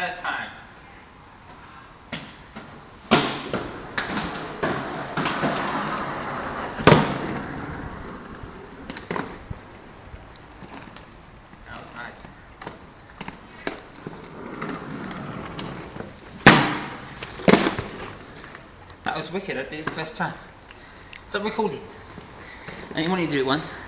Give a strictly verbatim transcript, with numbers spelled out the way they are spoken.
first time. That was nice. That was wicked. I did it first time. Stop recording. I only wanted to do it once.